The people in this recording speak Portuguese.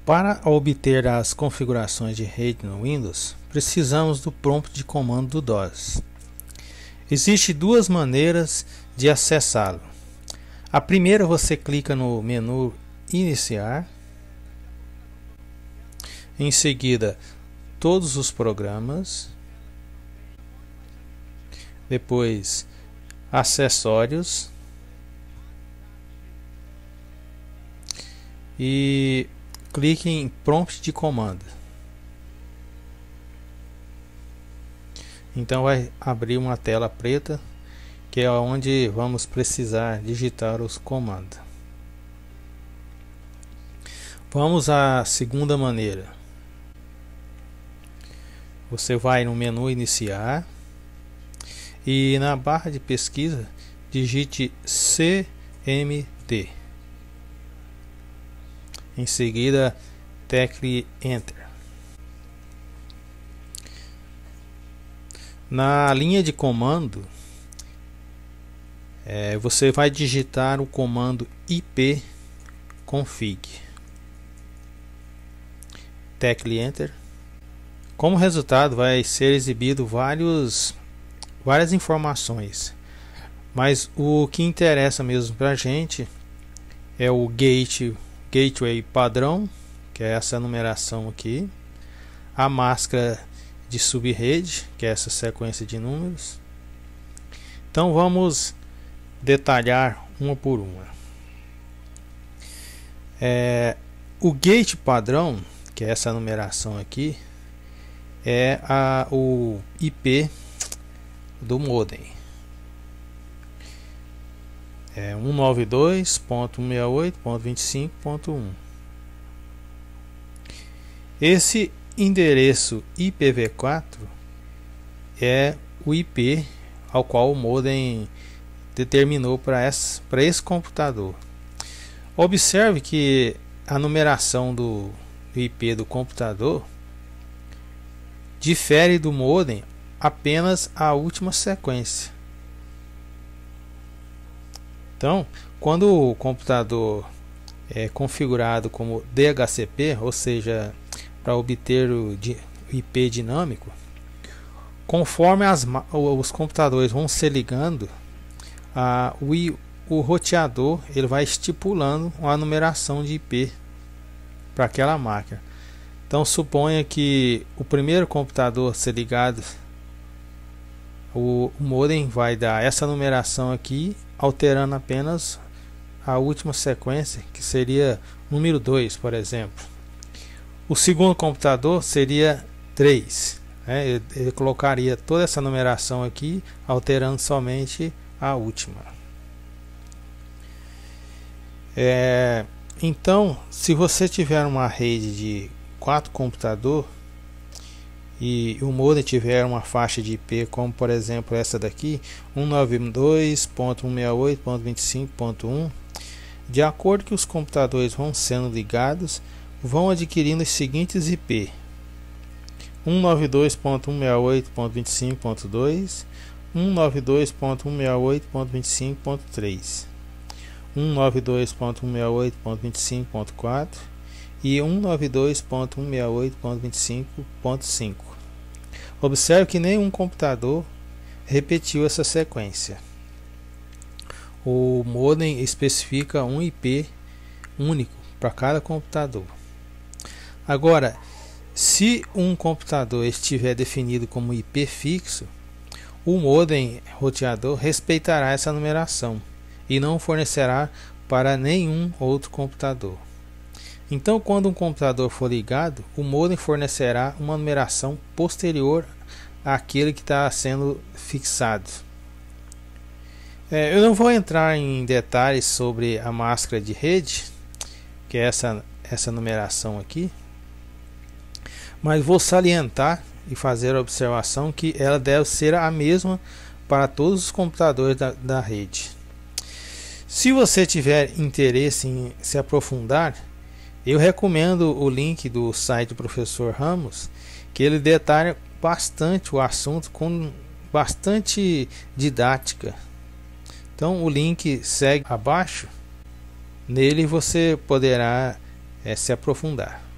Para obter as configurações de rede no Windows, precisamos do prompt de comando do DOS. Existem duas maneiras de acessá-lo. A primeira, você clica no menu Iniciar, em seguida Todos os programas, depois Acessórios e clique em Prompt de comando. Então vai abrir uma tela preta, que é onde vamos precisar digitar os comandos. Vamos à segunda maneira. Você vai no menu Iniciar e na barra de pesquisa digite CMD. Em seguida, tecle Enter. Na linha de comando, você vai digitar o comando ipconfig. Tecle Enter. Como resultado, vai ser exibido várias informações, mas o que interessa mesmo para a gente é o gateway padrão, que é essa numeração aqui, a máscara de subrede, que é essa sequência de números. Então vamos detalhar uma por uma. O gate padrão, que é essa numeração aqui, é o IP do modem. 192.168.25.1. Esse endereço IPv4 é o IP ao qual o modem determinou para esse computador. Observe que a numeração do IP do computador difere do modem apenas a última sequência. Então, quando o computador é configurado como DHCP, ou seja, para obter o IP dinâmico, conforme os computadores vão se ligando, o roteador ele vai estipulando uma numeração de IP para aquela máquina. Então suponha que o primeiro computador a ser ligado, o modem vai dar essa numeração aqui, alterando apenas a última sequência, que seria número 2, por exemplo. O segundo computador seria 3, ele colocaria toda essa numeração aqui, alterando somente a última. Então, se você tiver uma rede de 4 computadores e o modem tiver uma faixa de IP, como por exemplo essa daqui, 192.168.25.1, de acordo que os computadores vão sendo ligados, vão adquirindo os seguintes IP: 192.168.25.2, 192.168.25.3, 192.168.25.4 e 192.168.25.5. Observe que nenhum computador repetiu essa sequência. O modem especifica um IP único para cada computador. Agora, se um computador estiver definido como IP fixo, o modem roteador respeitará essa numeração e não fornecerá para nenhum outro computador. Então, quando um computador for ligado, o modem fornecerá uma numeração posterior àquele que está sendo fixado. Eu não vou entrar em detalhes sobre a máscara de rede, que é essa numeração aqui, mas vou salientar e fazer a observação que ela deve ser a mesma para todos os computadores da rede. Se você tiver interesse em se aprofundar, eu recomendo o link do site do professor Ramos, que ele detalha bastante o assunto com bastante didática. Então o link segue abaixo, nele você poderá se aprofundar.